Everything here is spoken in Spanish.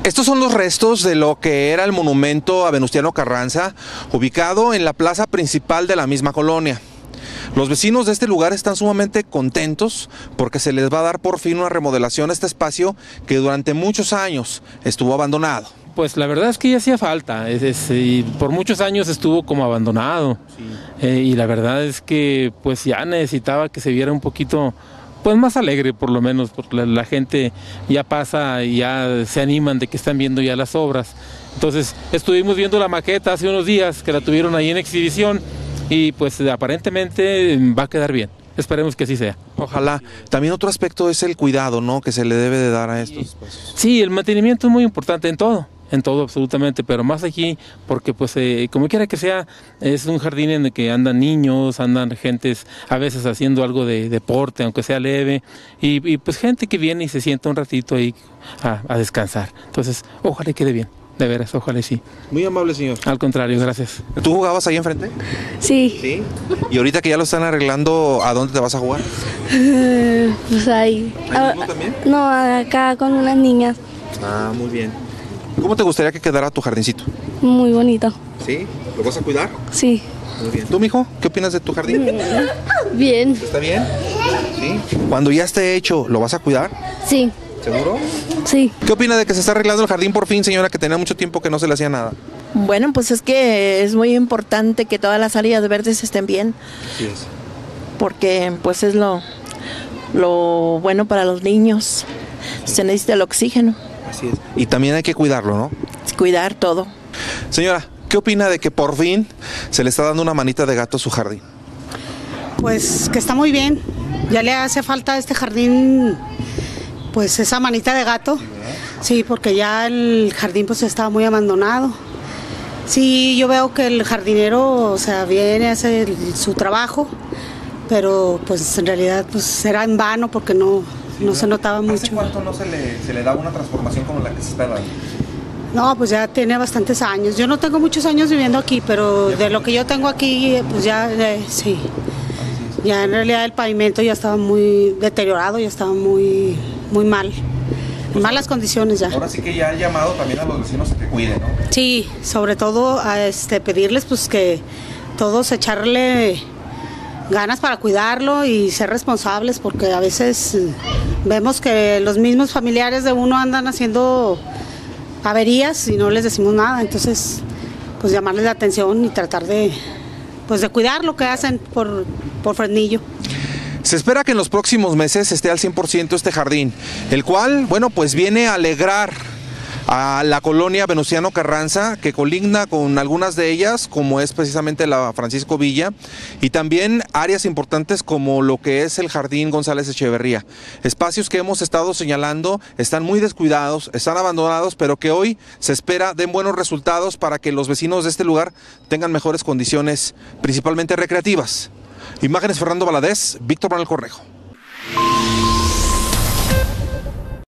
Estos son los restos de lo que era el monumento a Venustiano Carranza, ubicado en la plaza principal de la misma colonia. Los vecinos de este lugar están sumamente contentos porque se les va a dar por fin una remodelación a este espacio que durante muchos años estuvo abandonado. Pues la verdad es que ya hacía falta, y por muchos años estuvo como abandonado, sí. Y la verdad es que pues ya necesitaba que se viera un poquito pues más alegre, por lo menos, porque la gente ya pasa y ya se animan de que están viendo ya las obras. Entonces estuvimos viendo la maqueta hace unos días que la tuvieron ahí en exhibición y pues aparentemente va a quedar bien. Esperemos que así sea. Ojalá. También otro aspecto es el cuidado, ¿no?, que se le debe de dar a estos espacios. Sí, el mantenimiento es muy importante en todo absolutamente, pero más aquí porque pues como quiera que sea, es un jardín en el que andan niños, andan gentes a veces haciendo algo de deporte, aunque sea leve, y pues gente que viene y se sienta un ratito ahí a descansar. Entonces, ojalá quede bien. De veras, ojalá y sí. Muy amable, señor. Al contrario, gracias. ¿Tú jugabas ahí enfrente? Sí. ¿Sí? ¿Y ahorita que ya lo están arreglando, a dónde te vas a jugar? Pues ahí. ¿Ahí mismo también? No, acá con unas niñas. Ah, muy bien. ¿Cómo te gustaría que quedara tu jardincito? Muy bonito. ¿Sí? ¿Lo vas a cuidar? Sí. Muy bien. ¿Tú, mijo? ¿Qué opinas de tu jardín? Bien. ¿Está bien? Sí. Cuando ya esté hecho, ¿lo vas a cuidar? Sí. ¿Seguro? Sí. ¿Qué opina de que se está arreglando el jardín por fin, señora, que tenía mucho tiempo que no se le hacía nada? Bueno, pues es que es muy importante que todas las áreas verdes estén bien. Así es. Porque pues es lo bueno para los niños. Se necesita el oxígeno. Así es. Y también hay que cuidarlo, ¿no? Cuidar todo. Señora, ¿qué opina de que por fin se le está dando una manita de gato a su jardín? Pues que está muy bien. Ya le hace falta a este jardín pues esa manita de gato. Sí, porque ya el jardín pues estaba muy abandonado. Sí, yo veo que el jardinero, o sea, viene a hacer su trabajo, pero pues en realidad pues era en vano porque no se notaba mucho. ¿Hace cuánto no se le da una transformación como la que se está dando? No, pues ya tiene bastantes años. Yo no tengo muchos años viviendo aquí, pero de lo que yo tengo aquí, pues ya, sí. Ya en realidad el pavimento ya estaba muy deteriorado, ya estaba muy mal. En malas condiciones ya. Ahora sí que ya han llamado también a los vecinos a que cuiden, ¿no? Sí, sobre todo a pedirles pues que todos echarle ganas para cuidarlo y ser responsables, porque a veces vemos que los mismos familiares de uno andan haciendo averías y no les decimos nada. Entonces, pues llamarles la atención y tratar de cuidar lo que hacen por Fresnillo. Se espera que en los próximos meses esté al 100% este jardín, el cual, bueno, pues viene a alegrar a la colonia Venustiano Carranza, que colinda con algunas de ellas, como es precisamente la Francisco Villa, y también áreas importantes como lo que es el Jardín González Echeverría. Espacios que hemos estado señalando están muy descuidados, están abandonados, pero que hoy se espera den buenos resultados para que los vecinos de este lugar tengan mejores condiciones, principalmente recreativas. Imágenes Fernando Valadez, Víctor Manuel Correjo.